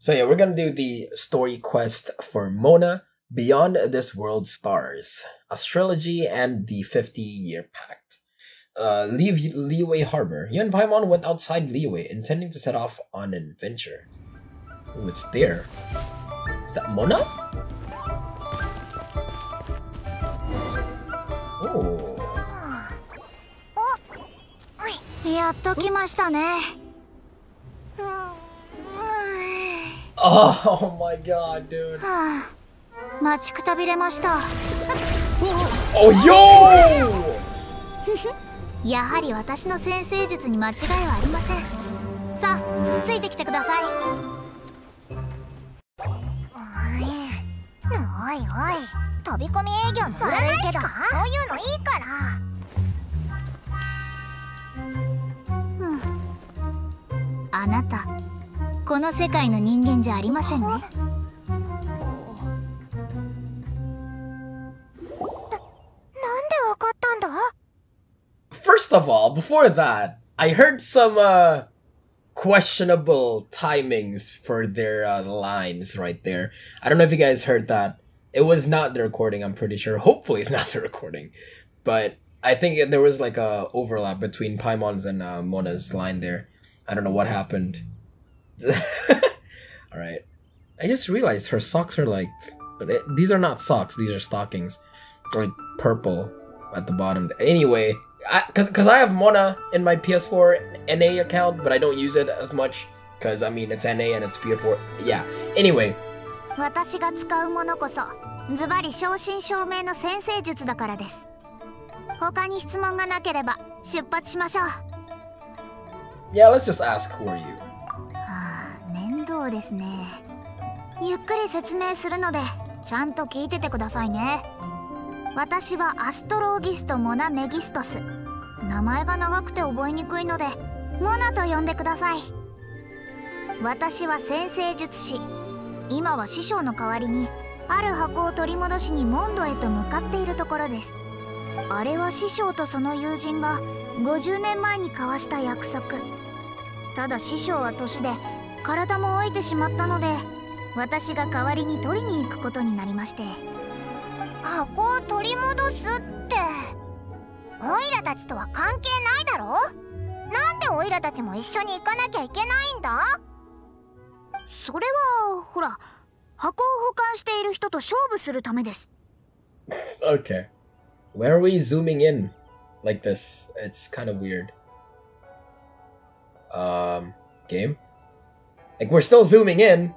So yeah, we're gonna do the story quest for Mona, Beyond This World Stars, Astrology, and the 50-Year Pact. Leave Liyue Harbor. You and Paimon went outside Liyue, intending to set off on an adventure. Ooh, it's there. Is that Mona? Oh. やっと来ましたね。 Oh my god, dude. はあ、待ちくたびれました。 Oh, yo! やはり私の先生術に間違いはありません。さあ、ついてきてください。おいおい、飛び込み営業の悪いけど、そういうのいいから。あなた、この世界の人間じゃありませんね。なんでわかったんだ? First of all, before that, I heard some questionable timings for their lines right there. I don't know if you guys heard that. It was not the recording, I'm pretty sure. Hopefully it's not the recording. But I think there was like a overlap between Paimon's and Mona's line there. I don't know what happened. Alright. I just realized her socks are like... These are not socks, these are stockings. They're like purple at the bottom. Anyway, because I have Mona in my PS4 NA account, but I don't use it as much. Because, I mean, it's NA and it's PS4. Yeah. Anyway. 私が使うものこそ、ズバリ正真正銘の先生術だからです。他に質問がなければ出発しましょう。 Yeah, let's just ask, who are you? はあ、面倒ですね。ゆっくり説明するので、ちゃんと聞いててくださいね。私はアストローギスト・モナ・メギストス。名前が長くて覚えにくいので、モナと呼んでください。私は先生術師。今は師匠の代わりに、ある箱を取り戻しにモンドへと向かっているところです。あれは師匠とその友人が50年前に交わした約束。ただ師匠は年で体も老いてしまったので、私が代わりに取りに行くことになりまして。箱を取り戻すって、オイラたちとは関係ないだろ。なんでオイラたちも一緒に行かなきゃいけないんだ。それはほら、箱を保管している人と勝負するためです。 Okay. Where are we zooming in like this? It's kind of weird. Game? Like, we're still zooming in.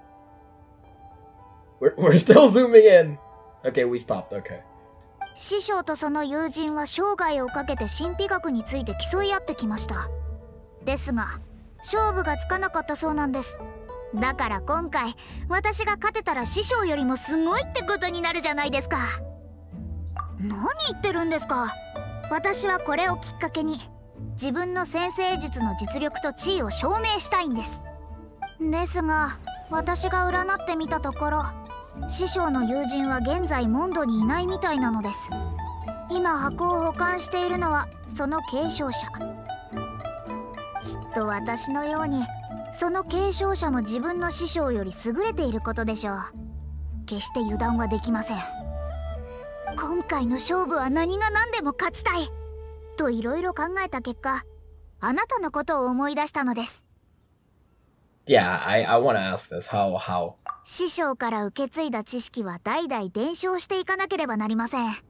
We're still zooming in. Okay, we stopped. Okay. 師匠とその友人は生涯をかけて神秘学について競い合ってきました。ですが、勝負がつかなかったそうなんです。だから今回、私が勝てたら師匠よりもすごいってことになるじゃないですか。何言ってるんですか。私はこれをきっかけに自分の先生術の実力と地位を証明したいんです。ですが私が占ってみたところ、師匠の友人は現在モンドにいないみたいなのです。今箱を保管しているのはその継承者。きっと私のようにその継承者も自分の師匠より優れていることでしょう。決して油断はできません。今回の勝負は何が何でも勝ちたいといろいろ考えた結果、あなたのことを思い出したのです。 Yeah, I wanna ask this. How? 師匠から受け継いだ知識は代々伝承していかなければなりません。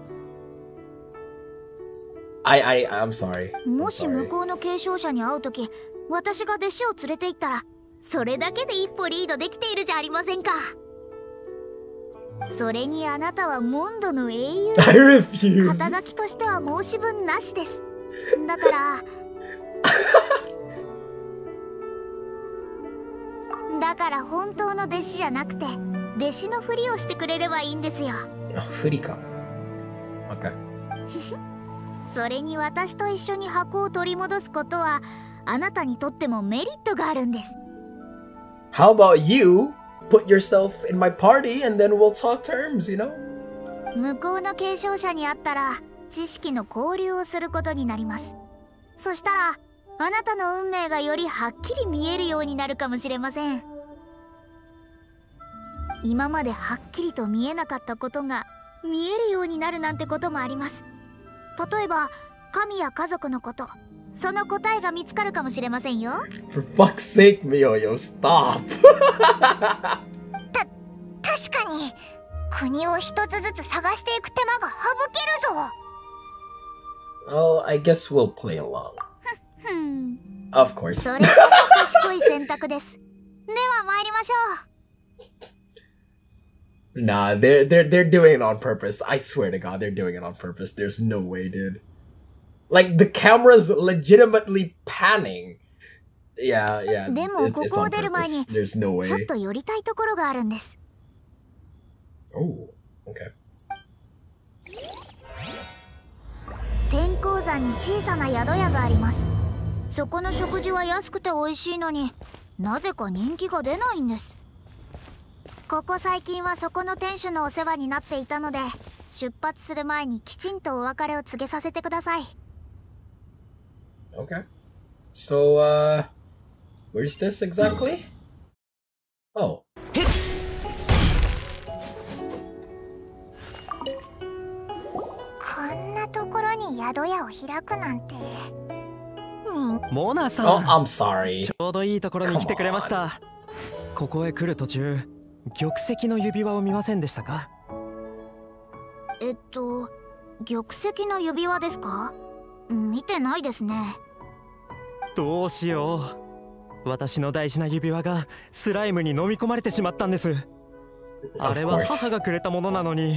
I'm sorry. もし向こうの継承者に会うとき、私が弟子を連れて行ったら、それだけで一歩リードできているじゃありませんか。それにあなたはモンドの英雄。 I refuse. 肩書きとしては申し分なしです。だからだから本当の弟子じゃなくて、弟子のふりをしてくれればいいんですよ。 ふりか。Okay. それに私と一緒に箱を取り戻すことは、あなたにとってもメリットがあるんです。 How about you put yourself in my party and then we'll talk terms, you know? 向こうの継承者に会ったら知識の交流をすることになります。そしたらあなたの運命がよりはっきり見えるようになるかもしれません。 今まではっきりと見えなかったことが見えるようになるなんてこともあります。例えば神や家族のこと、その答えが見つかるかもしれませんよ。 For fuck's sake, Miyoyo, stop! 確かに国を一つずつ探していく手間が省けるぞ。 Oh, I guess we'll play along. Of course. それこそ賢い選択です。では参りましょう。 Nah, they're doing it on purpose. I swear to God, they're doing it on purpose. There's no way, dude. Like the camera's legitimately panning. Yeah, yeah. でもこ It's こを on 出る前に purpose. There's no ちょっ way. と寄りたいところがあるんです。 Oh, okay. 天候山に小さな宿屋があります。そこの食事は安くて美味しいのになぜか人気が出ないんです。ここ最近はそこの店主のお世話になっていたので、出発する前にきちんとお別れを告げさせてください。 Okay. So, where's this exactly? Oh. こんなところに宿屋を開くなんて。 モナさん、 Oh, I'm sorry. ちょうどいいところに来てくれました。ここへ来る途中、玉石の指輪を見ませんでしたか？ 玉石の指輪ですか？見てないですね。 どうしよう。私の大事な指輪がスライムに飲み込まれてしまったんです。あれは母がくれたものなのに。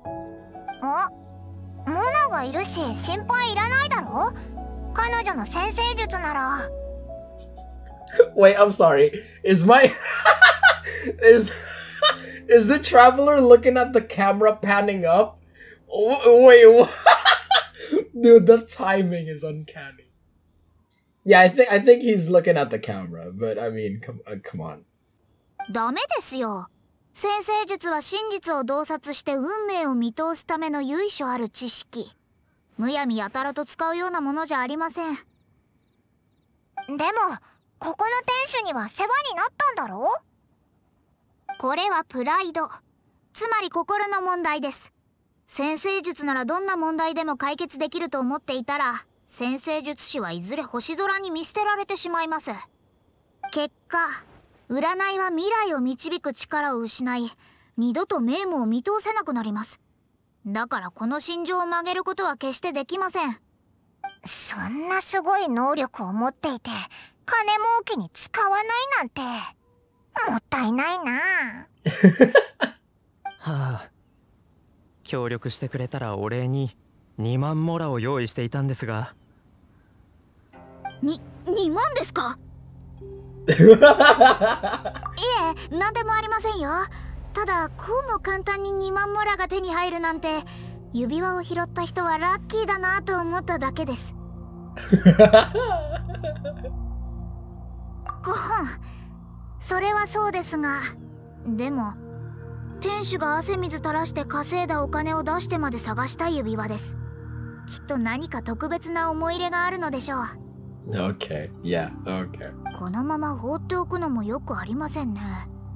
モナがいるし心配いらないだろ。彼女の先生術なら。 Wait, I'm sorry. Is my is the traveler looking at the camera panning up? Wait, what? Dude, the timing is uncanny. Yeah, I think he's looking at the camera, but I mean, come on. ダメですよ。先生術は真実を洞察して運命を見通すための由緒ある知識。むやみやたらと使うようなものじゃありません。でもここの店主には世話になったんだろう。これはプライド、つまり心の問題です。先生術ならどんな問題でも解決できると思っていたら、先生術師はいずれ星空に見捨てられてしまいます。結果、占いは未来を導く力を失い、二度と名夢を見通せなくなります。だからこの心情を曲げることは決してできません。そんなすごい能力を持っていて金儲けに使わないなんてもったいないな。 はあ、協力してくれたらお礼に2万モラを用意していたんですが。 2万ですか？いえ、何でもありませんよ。ただこうも簡単に2万モラが手に入るなんて、指輪を拾った人はラッキーだなと思っただけです。ご本、それはそうですが、でも店主が汗水垂らして稼いだお金を出してまで探した指輪です。きっと何か特別な思い入れがあるのでしょう。 Okay, yeah, okay. このまま放っておくのもよくありませんね。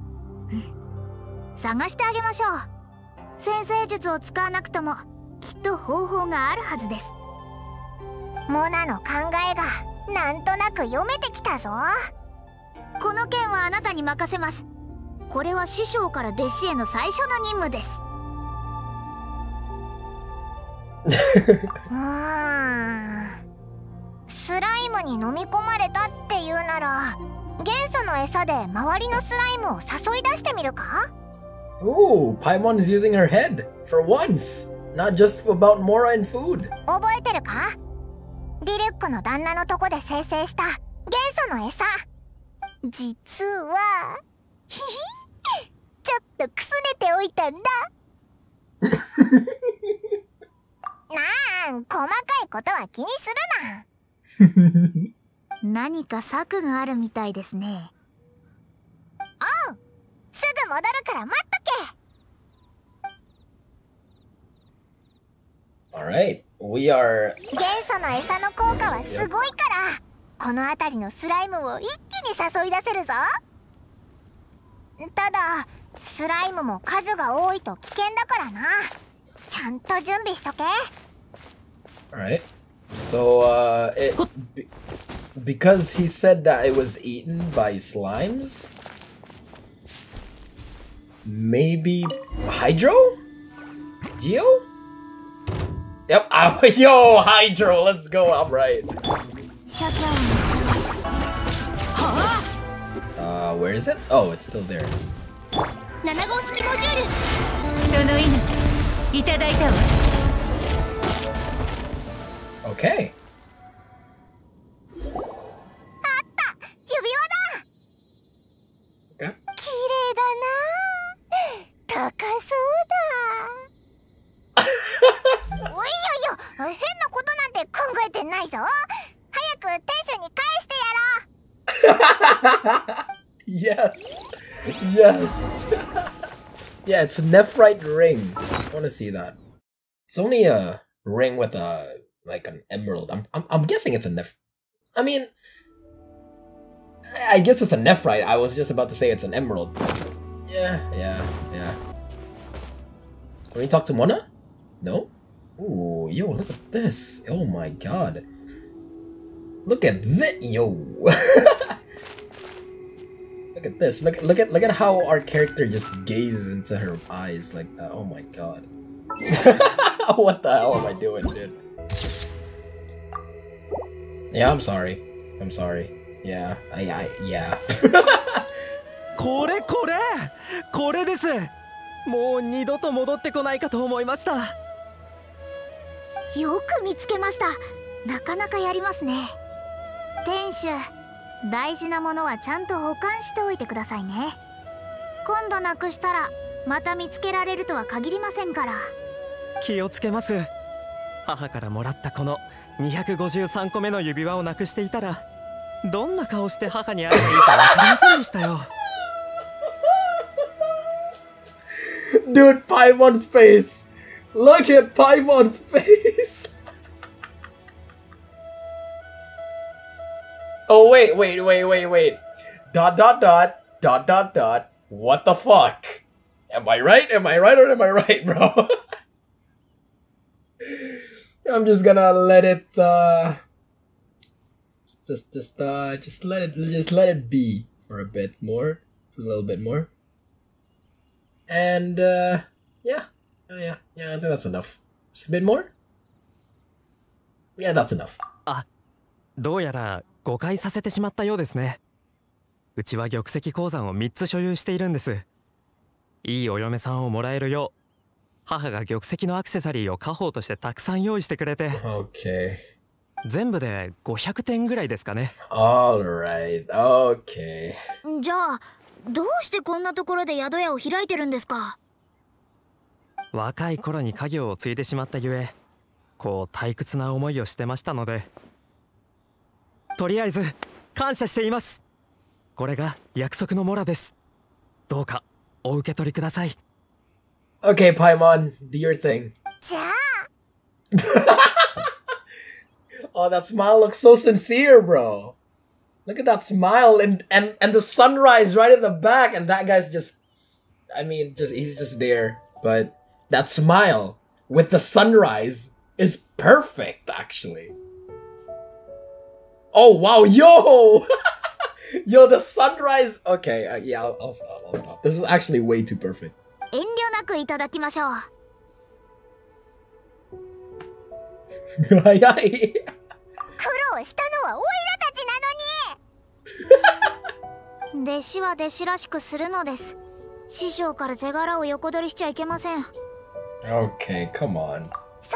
探してあげましょう。先生術を使わなくともきっと方法があるはずです。モナの考えがなんとなく読めてきたぞ。この件はあなたに任せます。これは師匠から弟子への最初の任務です。スライムに飲み込まれたっていうなら、元素の餌で周りのスライムを誘い出してみるか？ Ooh, Paimon is using her head for once, not just about Mora and food. 覚えてるか？ディルックの旦那のとこで生成した元素の餌。実はちょっとくすねておいたんだ。細かいことは気にするな。何か策があるみたいですね。おう、すぐ戻るから待っとけ。 Alright, we are... 元素の餌の効果はすごいから、この辺りのスライムを一気に誘い出せるぞ。 ただスライムも数が多いと危険だからな。ちゃんと準備しとけ。 Alright. So, because he said that it was eaten by slimes? Maybe Hydro? Geo? Yep. Yo, Hydro, let's go. I'm right. Where is it? Oh, it's still there. 7号式モジュール。 その命いただいたわ。 Okay. あった、指輪だ。 Okay. 綺麗だな。高そうだ。おいよよ、変なことなんて考えてないぞ。早く店主に返してやろう。 Yes. Yes. Yeah, it's a nephrite ring. I want to see that. It's only a ring with a like an emerald. I'm guessing it's a I mean, I guess it's a nephrite. I was just about to say it's an emerald. Yeah. Can we talk to Mona? No? Ooh, yo, look at this. Oh my god. Look at this, yo. Look at this. Look at how our character just gazes into her eyes like that. Oh my god. What the hell am I doing, dude? Yeah, I'm sorry. Yeah, yeah. これです。もう二度と戻ってこないかと思いました。 よく見つけました。なかなかやりますね。店主、大事なものはちゃんと保管しておいてくださいね。今度なくしたらまた見つけられるとは限りませんから。 気をつけます。母からもらったこの253個目の指輪をなくしていたら、どんな顔して母に会えばいいか分かりませんでしたよ。 Dude, Paimon's face! Look at Paimon's face! Oh, wait. Dot. What the fuck? Am I right or am I right, bro? I'm just gonna let it, just let it be for a bit more, for a little bit more. And, yeah, I think that's enough. Just a bit more? Yeah, that's enough. どうやら誤解させてしまったようですね。うちは玉石鉱山を3つ所有しているんです。いいお嫁さんをもらえるよう、母が玉石のアクセサリーを家宝としてたくさん用意してくれて。 Okay. 全部で500点ぐらいですかね。 Alright, okay. じゃあどうしてこんなところで宿屋を開いてるんですか？ 若い頃に家業を継いでしまったゆえ、こう退屈な思いをしてましたので、とりあえず感謝しています。これが約束のモラです。どうかお受け取りください。 Okay, Paimon, do your thing. じゃあ。 Oh, that smile looks so sincere, bro. Look at that smile and the sunrise right in the back, and that guy's just, I mean, he's just there. But that smile with the sunrise is perfect, actually. Oh wow, yo! Yo, the sunrise. Okay, yeah, I'll stop. This is actually way too perfect. 遠慮なくいただきましょう。 はいはい。 苦労したのはオイラたちなのに。弟子は弟子らしくするのです。師匠から手柄を横取りしちゃいけません。 Okay, come on.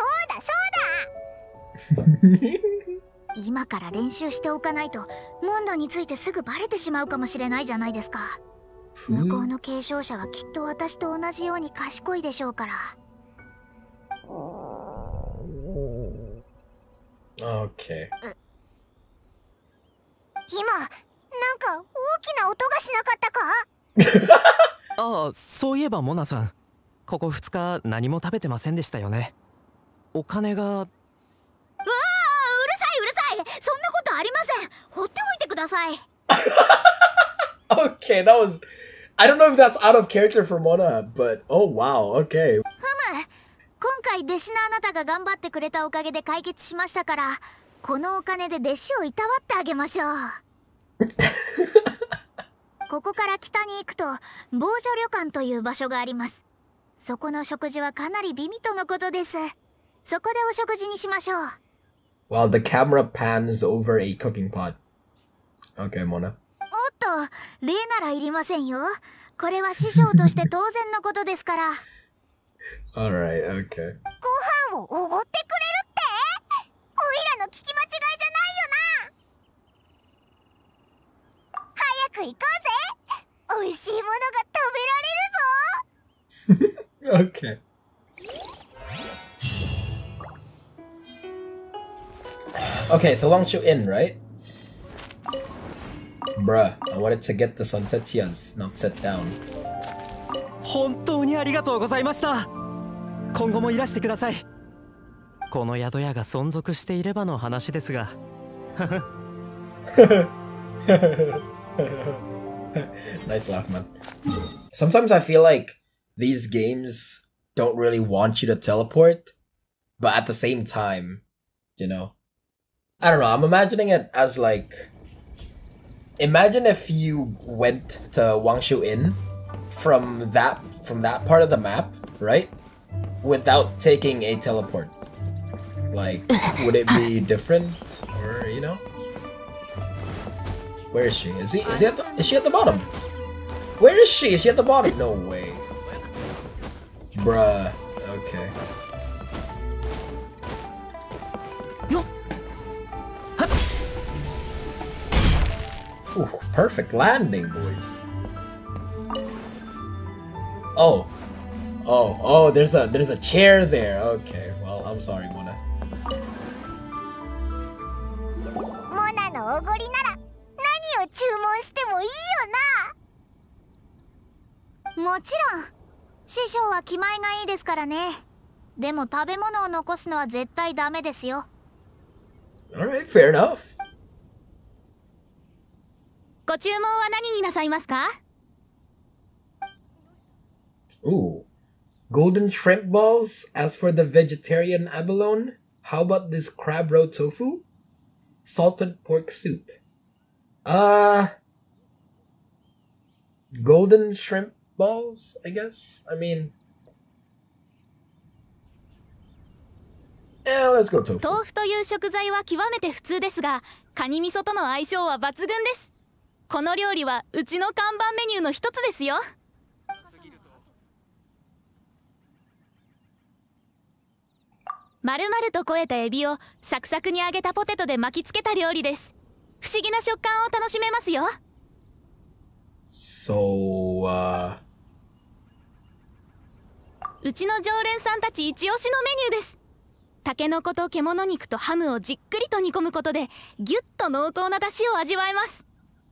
そうだ。今から練習しておかないとモンドについてすぐバレてしまうかもしれないじゃないですか。向こうの継承者はきっと私と同じように賢いでしょうから。 Okay. 今なんか大きな音がしなかったか？ ああ、そういえばモナさん、ここ2日何も食べてませんでしたよね。お金が。うわあ、うるさい。そんなことありません。放っておいてください。 Okay, that was I don't know if that's out of character for Mona, but oh wow, okay. 今回弟子のあなたが頑張ってくれたおかげで解決しましたから、このお金で弟子をいたわってあげましょう。ここから北に行くと防除旅館という場所があります。そこの食事はかなり美味とのことです。そこでお食事にしましょう。 While the camera pans over a cooking pot. Okay, Mona. おっと、礼ならいりませんよ。これは師匠として当然のことですから。 Alright, okay. ご飯をおごってくれるって？おいらの聞き間違いじゃないよな。早く行こうぜ。美味しいものが食べられるぞ。 Okay. Okay, so Wangshu Inn, right? Bruh, I wanted to get the sunset tears, not set down. 本当にありがとうございました。今後もいらしてください。この宿屋が存続していればの話ですが。 Nice laugh, man. Sometimes I feel like these games don't really want you to teleport, but at the same time, you know, I don't know, I'm imagining it as like, imagine if you went to Wangshu Inn from that part of the map, right? Without taking a teleport. Like, would it be different? Or, you know? Where is she? Is she at the bottom? Where is she? Is she at the bottom? No way. Bruh. Okay. Ooh, perfect landing, boys. Oh, there's a chair there. Okay, well, I'm sorry, Mona. モナのおごりなら何を注文してもいいよな。もちろん師匠は気前がいいですからね。でも食べ物を残すのは絶対ダメですよ。 Alright, fair enough. ご注文は何になさいますか？ Ooh. Golden shrimp balls. As for the vegetarian abalone, how about this crab roe tofu? Salted pork soup. Golden shrimp balls, I guess? I mean... Yeah, let's go tofu. 豆腐という食材は極めて普通ですが、カニ味噌との相性は抜群です。この料理はうちの看板メニューの一つですよ。丸々と肥えたエビをサクサクに揚げたポテトで巻きつけた料理です。不思議な食感を楽しめますよ。うちの常連さんたち一押しのメニューです。タケノコと獣肉とハムをじっくりと煮込むことでギュッと濃厚な出汁を味わえます。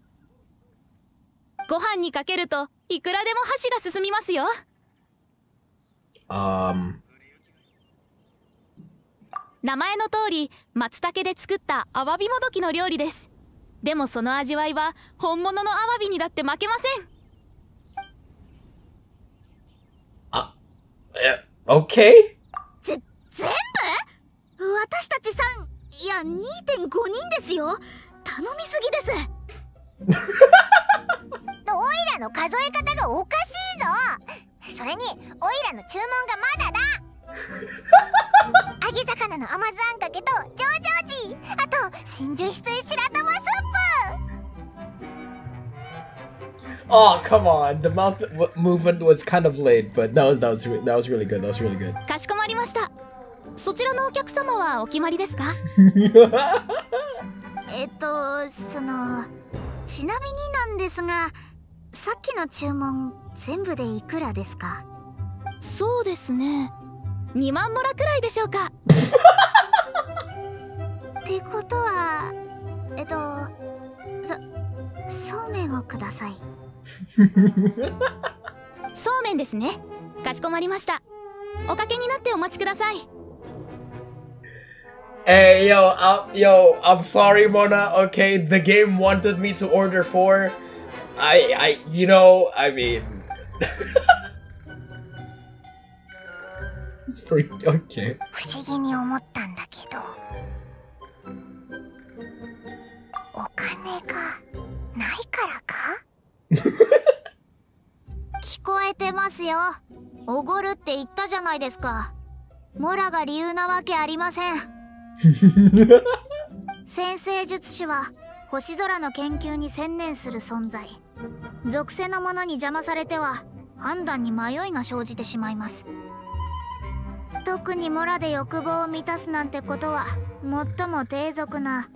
ご飯にかけるといくらでも箸が進みますよ。名前の通り松茸で作ったアワビもどきの料理です。でもその味わいは本物のアワビにだって負けません。 Okay? 全部？私たち3、いや 2.5 人ですよ。頼みすぎです。オイラの数え方がおかしいぞ。それにオイラの注文がまだだ。揚げ魚の甘酢あんかけとジョージョージ、あと真珠翡翠白玉スープ。 Oh, come on. The mouth movement was kind of late, but that was really good. That was really good. かしこまりました。そちらのお客様はお決まりですか？ ちなみになんですが、さっきの注文全部でいくらですか？ そうですね。2万モラくらいでしょうか。 ってことは、そうめんをください。 そうめんですね。かしこまりました。おかけになってお待ちください。 Hey, yo, I'm sorry, Mona. Okay, the game wanted me to order 4, you know, I mean, it's pretty okay. 不思議に思ったんだけど、お金がないからか？聞こえてますよ。おごるって言ったじゃないですか。モラが理由なわけありません。先生術師は星空の研究に専念する存在。属性のものに邪魔されては判断に迷いが生じてしまいます。特にモラで欲望を満たすなんてことは最も低俗な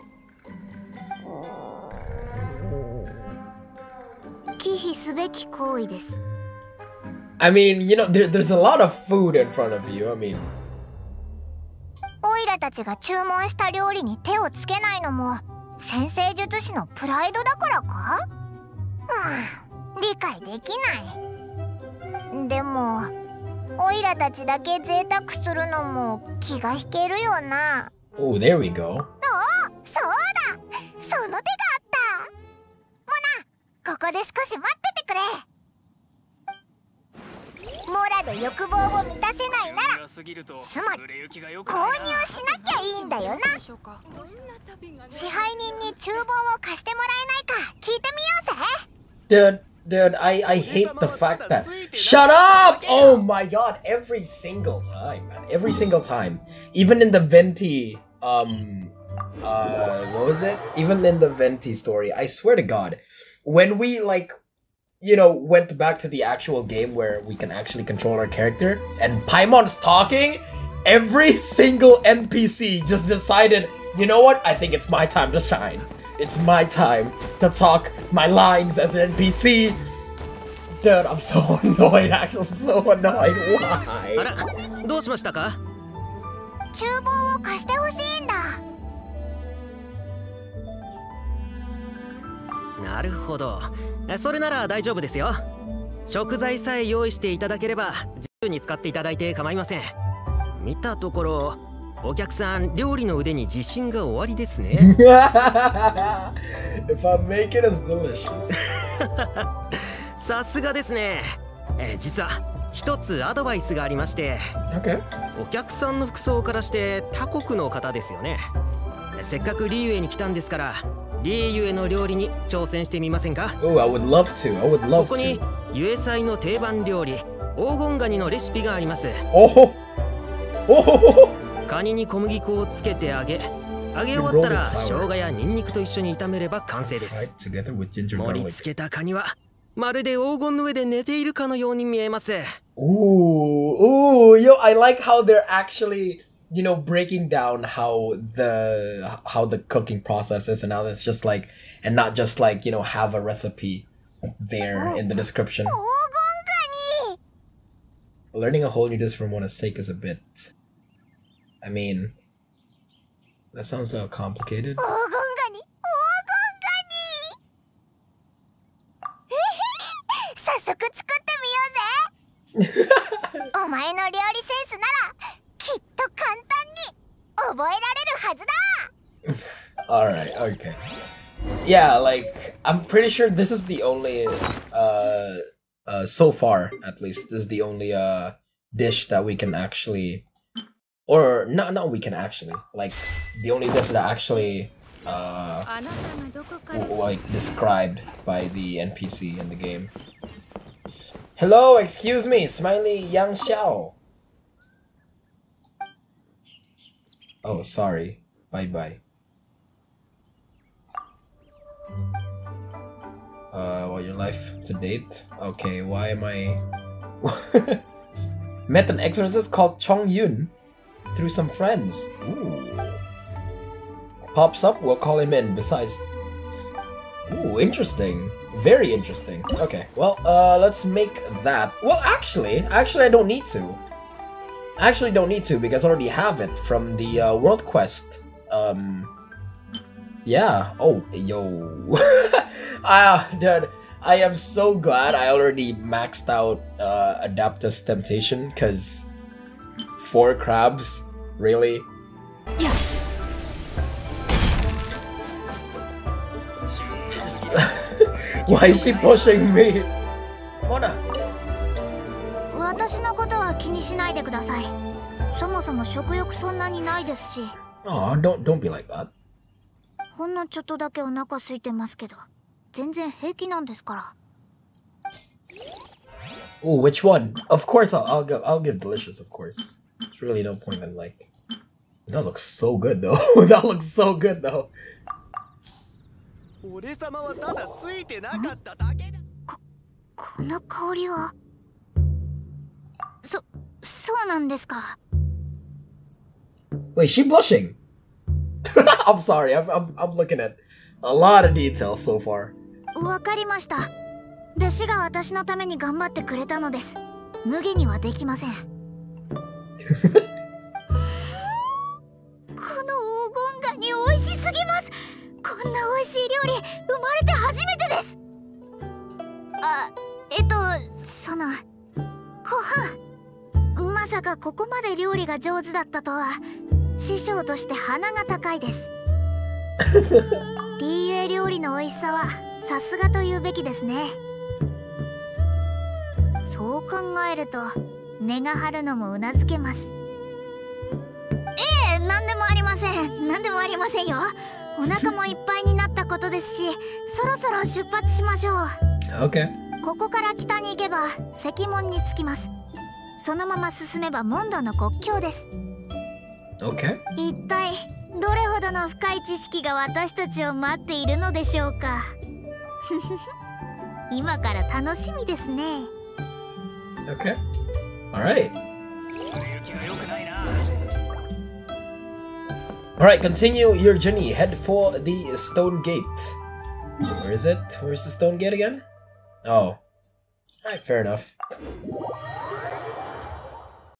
忌避すべき行為です。 I mean, you know, there's a lot of food in front of you. I mean, オイラたちが注文した料理に手をつけないのも先生術師のプライドだからか？理解できない。でもオイラたちだけ贅沢するのも気が引けるよな。 oh, there we go. そうだ、その手があった。モナ、ここで少し待っててくれ。モラで欲望を満たせないなら、つまり購入しなきゃいいんだよな。支配人に厨房を貸してもらえないか聞いてみようぜ。 Dude, I hate the fact that. Shut up! Oh my god, every single time, man. Every single time. Even in the Venti, what was it? Even in the Venti story, I swear to god, when we, like, you know, went back to the actual game where we can actually control our character, and Paimon's talking, every single NPC just decided, you know what? I think it's my time to shine. It's my time to talk my lines as an NPC. Dude, I'm so annoyed. Actually, I'm so annoyed. Why? あら、どうしましたか？ 厨房を貸してほしいんだ。 なるほど。それなら大丈夫ですよ。食材さえ用意していただければ自由に使っていただいて構いません。見たところ、お客さん料理の腕に自信がおありですね。 If I make it as delicious. さすがですね。実は一つアドバイスがありまして、 Okay. お客さんの服装からして他国の方ですよね。せっかくリーユエに来たんですから、リーユエの料理に挑戦してみませんか？ Oh, I would love to. I would love ここに to. ユエ祭の定番料理、黄金ガニのレシピがあります。 Oh! Oh! カニに小麦粉をつけて揚げ終わったら生姜やニンニクと一緒に炒めれば完成で Fried す。 together with ginger 盛り garlic. 付けたカニはまるで黄金の上で寝ているかのように見えます。 Ooh, yo, I like how they're actually, you know, breaking down how the cooking process is, and how it's just like, and not just like, you know, have a recipe there in the description. 黄金ガニ。 Learning a whole new dish from one's sake is a bit, I mean, that sounds a little complicated. 黄金ガニ、黄金ガニ。早速作ってみようぜ。お前の料理センスならきっと簡単に覚えられるはずだ。 Alright, okay. Yeah, like, I'm pretty sure this is the only, so far, at least, this is the only, dish that we can actually, or, not we can actually, like, the only dish that actually, like, described by the NPC in the game. Hello, excuse me, Smiley Yang Xiao. Oh, sorry. Bye-bye. Well, your life to date? Okay, why am I... Met an exorcist called Chong Yun through some friends. Ooh. Pops up, we'll call him in. Besides... Ooh, interesting. Very interesting. Okay, well, let's make that. Well, actually, I don't need to. I actually don't need to because I already have it from the World Quest. Yeah. Oh, yo. Dude, I am so glad I already maxed out Adaptus Temptation, because 4 crabs? Really? Yeah. Why is she pushing me? Mona. 私のことは気にしないでください。そもそも食欲そんなにないですし。 Oh, don't be like that. ほんのちょっとだけお腹空いてますけど、全然平気なんですから。 Oh, which one? Of course, I'll give delicious. Of course, it's really no point in like. That looks so good though. That looks so good though. 俺様はただついてなかっただけだ。 この香りは。そうなんですか。 Wait, she blushing? I'm sorry. I'm looking at a lot of details so far. わかりました。弟子が私のために頑張ってくれたのです。無下にはできません。この黄金ガニ美味しすぎます。こんな美味しい料理生まれて初めてです。そのご飯、まさかここまで料理が上手だったとは。師匠として鼻が高いです。リーユエ料理の美味しさはさすがと言うべきですね。そう考えると根が張るのもうなずけます。なんでもありません。なんでもありませんよ。お腹もいっぱいになったことですし、そろそろ出発しましょう。 Okay. ここから北に行けば石門に着きます。そのまま進めばモンドの国境です。 Okay. 一体どれほどの深い知識が私たちを待っているのでしょうか。今から楽しみですね。 Okay. All right. All right. Continue your journey. Head for the stone gate. Where is it? Where's the stone gate again? Oh. All right. Fair enough.